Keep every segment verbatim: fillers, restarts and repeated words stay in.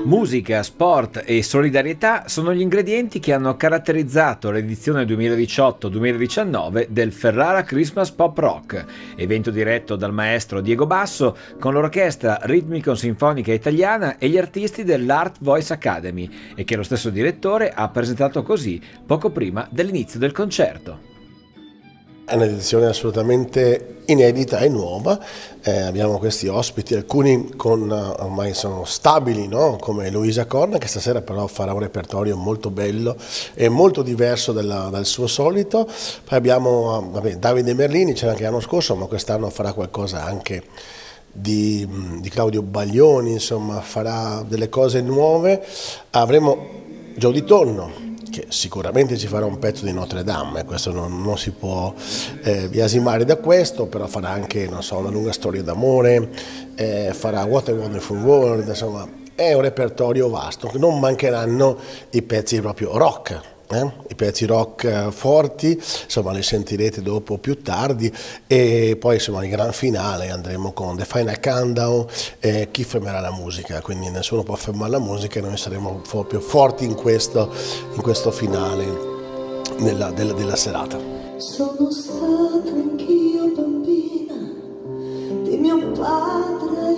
Musica, sport e solidarietà sono gli ingredienti che hanno caratterizzato l'edizione duemiladiciotto duemiladiciannove del Ferrara Christmas Pop Rock, evento diretto dal maestro Diego Basso con l'Orchestra Ritmico-Sinfonica Italiana e gli artisti dell'Art Voice Academy, e che lo stesso direttore ha presentato così poco prima dell'inizio del concerto. È un'edizione assolutamente inedita e nuova, eh, abbiamo questi ospiti, alcuni con, uh, ormai sono stabili, no? Come Luisa Corna, che stasera però farà un repertorio molto bello e molto diverso dalla, dal suo solito. Poi abbiamo uh, vabbè, Davide Merlini, c'era anche l'anno scorso, ma quest'anno farà qualcosa anche di, di Claudio Baglioni, insomma farà delle cose nuove. Avremo Gio Di Tonno, che sicuramente ci farà un pezzo di Notre Dame, questo non, non si può eh, biasimare da questo, però farà anche, non so, Una lunga storia d'amore, eh, farà What a Wonderful World, insomma è un repertorio vasto, non mancheranno i pezzi proprio rock. Eh? I pezzi rock forti, insomma li sentirete dopo più tardi, e poi insomma il gran finale andremo con The Final Countdown, eh, chi fermerà la musica, quindi nessuno può fermare la musica e noi saremo proprio forti in questo, in questo finale della, della, della serata. Sono stata anch'io bambina di mio padre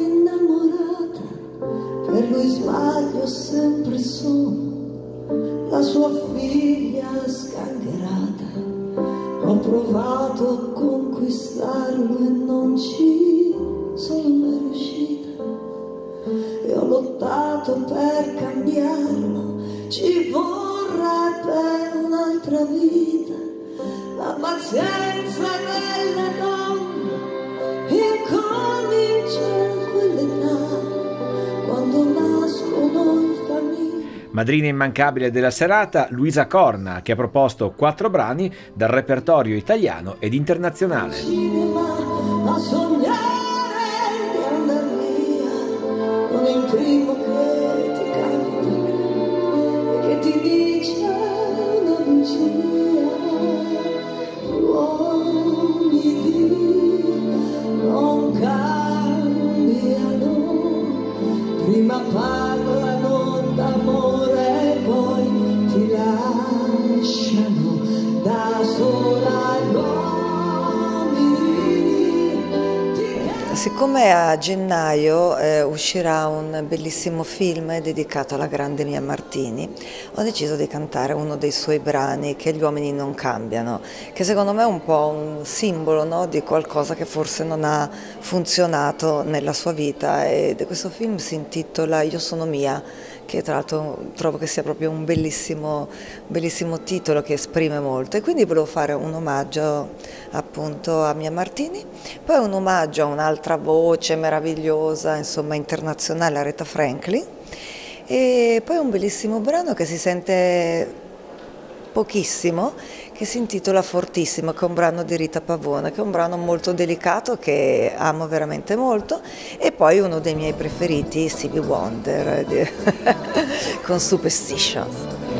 innamorata, per lui sbaglio sempre sono la sua figlia sgangherata. Ho provato a conquistarlo e non ci sono mai riuscita, e ho lottato per cambiarlo, ci vorrà per un'altra vita. La pazienza delle donne incomincia a quell'età, quando nascono in famiglia. Madrina immancabile della serata, Luisa Corna, che ha proposto quattro brani dal repertorio italiano ed internazionale. A sognare di andar via con il primo che ti capita e che ti dice una bugia. Uomini non cambiano, prima parlano d'amore e poi ti lasciano da sola. Siccome a gennaio eh, uscirà un bellissimo film dedicato alla grande Mia Martini, ho deciso di cantare uno dei suoi brani, Che gli uomini non cambiano, che secondo me è un po' un simbolo, no, di qualcosa che forse non ha funzionato nella sua vita, e questo film si intitola Io sono Mia, che tra l'altro trovo che sia proprio un bellissimo, bellissimo titolo che esprime molto, e quindi volevo fare un omaggio appunto a Mia Martini, poi un omaggio a un'altra voce meravigliosa, insomma internazionale, Aretha Franklin, e poi un bellissimo brano che si sente pochissimo, che si intitola Fortissimo, che è un brano di Rita Pavone, che è un brano molto delicato che amo veramente molto, e poi uno dei miei preferiti, Stevie Wonder con Superstitions.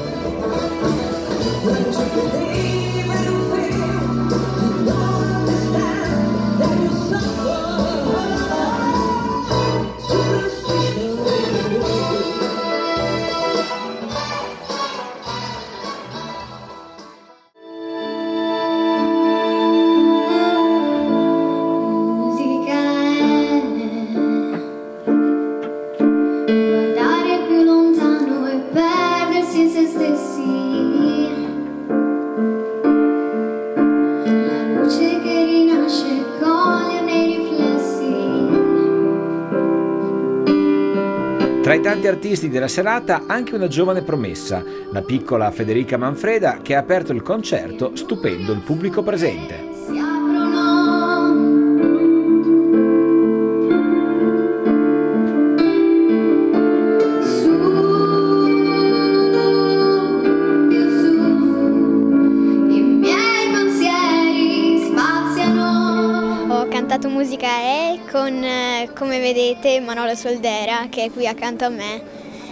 Tra i tanti artisti della serata anche una giovane promessa, la piccola Federica Manfreda, che ha aperto il concerto stupendo il pubblico presente. Ho cantato musica E con, come vedete, Manuela Soldera, che è qui accanto a me.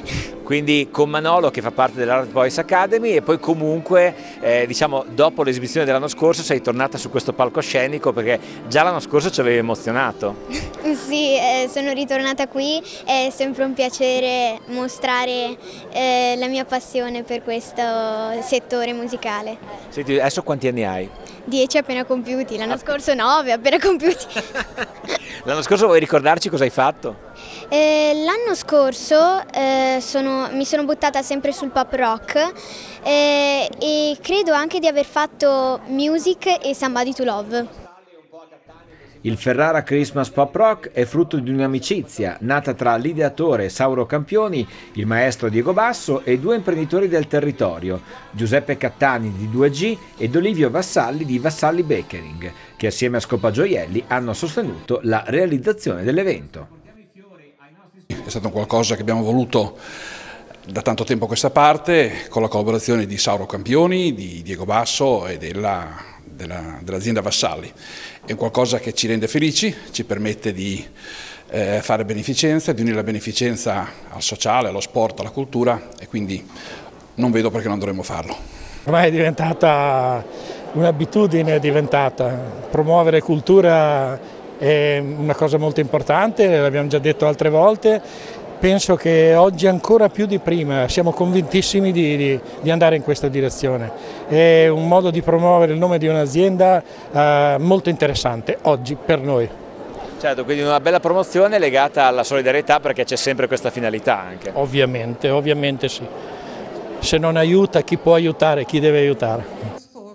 quindi con Manolo che fa parte dell'Art Voice Academy, e poi comunque eh, diciamo dopo l'esibizione dell'anno scorso sei tornata su questo palcoscenico perché già l'anno scorso ci avevi emozionato. Sì, eh, sono ritornata qui, è sempre un piacere mostrare eh, la mia passione per questo settore musicale. Senti, adesso quanti anni hai? Dieci appena compiuti, l'anno scorso nove appena compiuti. L'anno scorso vuoi ricordarci cosa hai fatto? Eh, l'anno scorso eh, sono, mi sono buttata sempre sul pop rock eh, e credo anche di aver fatto Music e Somebody to Love. Il Ferrara Christmas Pop Rock è frutto di un'amicizia nata tra l'ideatore Sauro Campioni, il maestro Diego Basso e due imprenditori del territorio, Giuseppe Cattani di due G ed Olivio Vassalli di Vassalli Bakering, che assieme a Scopagioielli hanno sostenuto la realizzazione dell'evento. È stato qualcosa che abbiamo voluto da tanto tempo a questa parte, con la collaborazione di Sauro Campioni, di Diego Basso e della dell'azienda Vassalli. È qualcosa che ci rende felici, ci permette di eh, fare beneficenza, di unire la beneficenza al sociale, allo sport, alla cultura, e quindi non vedo perché non dovremmo farlo. Ormai è diventata un'abitudine, è diventata promuovere cultura è una cosa molto importante, l'abbiamo già detto altre volte. Penso che oggi ancora più di prima siamo convintissimi di, di, di andare in questa direzione. È un modo di promuovere il nome di un'azienda eh, molto interessante oggi per noi. Certo, quindi una bella promozione legata alla solidarietà, perché c'è sempre questa finalità anche. Ovviamente, ovviamente sì. Se non aiuta, chi può aiutare, chi deve aiutare.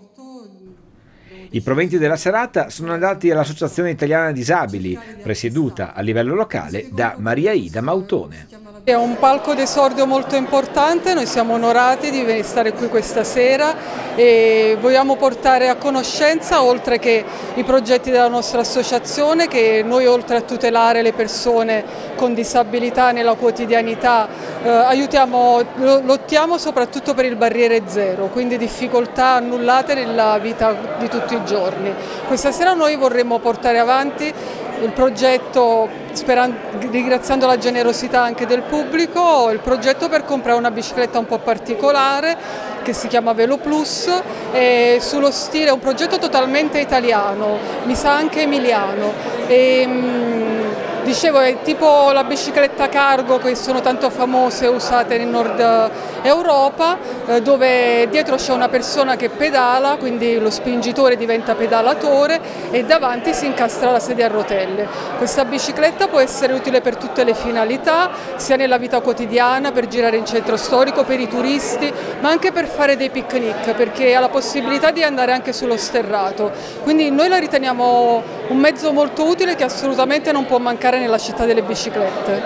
I proventi della serata sono andati all'Associazione Italiana Disabili, presieduta a livello locale da Maria Ida Mautone. È un palco d'esordio molto importante, noi siamo onorati di stare qui questa sera e vogliamo portare a conoscenza, oltre che i progetti della nostra associazione, che noi oltre a tutelare le persone con disabilità nella quotidianità eh, aiutiamo, lottiamo soprattutto per il barriere zero, quindi difficoltà annullate nella vita di tutti i giorni. Questa sera noi vorremmo portare avanti il progetto, ringraziando la generosità anche del pubblico, il progetto per comprare una bicicletta un po' particolare che si chiama Velo Plus, e sullo stile, è un progetto totalmente italiano, mi sa anche emiliano. E, dicevo, è tipo la bicicletta cargo che sono tanto famose e usate in Nord Europa, eh, dove dietro c'è una persona che pedala, quindi lo spingitore diventa pedalatore e davanti si incastra la sedia a rotelle. Questa bicicletta può essere utile per tutte le finalità, sia nella vita quotidiana, per girare in centro storico, per i turisti, ma anche per fare dei picnic, perché ha la possibilità di andare anche sullo sterrato. Quindi noi la riteniamo un mezzo molto utile che assolutamente non può mancare nella città delle biciclette.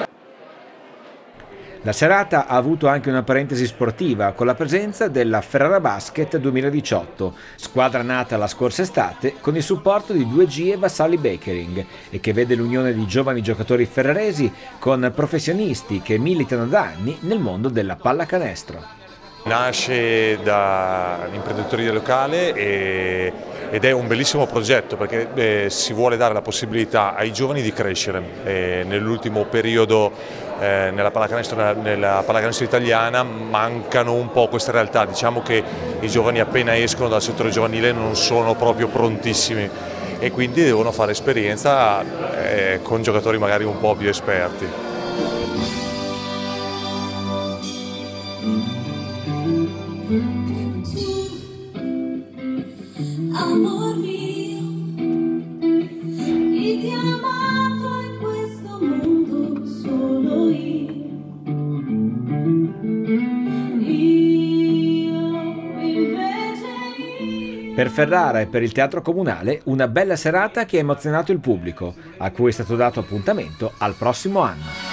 La serata ha avuto anche una parentesi sportiva con la presenza della Ferrara Basket duemiladiciotto, squadra nata la scorsa estate con il supporto di due G e Vassalli Bakering, e che vede l'unione di giovani giocatori ferraresi con professionisti che militano da anni nel mondo della pallacanestro. Nasce da imprenditori del locale e, ed è un bellissimo progetto, perché eh, si vuole dare la possibilità ai giovani di crescere. Eh, nell'ultimo periodo eh, nella pallacanestro, nella pallacanestro italiana mancano un po' queste realtà, diciamo che i giovani appena escono dal settore giovanile non sono proprio prontissimi e quindi devono fare esperienza eh, con giocatori magari un po' più esperti. Amor mio, chi ti ha amato in questo mondo solo io, io invece io. Per Ferrara e per il Teatro Comunale una bella serata che ha emozionato il pubblico, a cui è stato dato appuntamento al prossimo anno.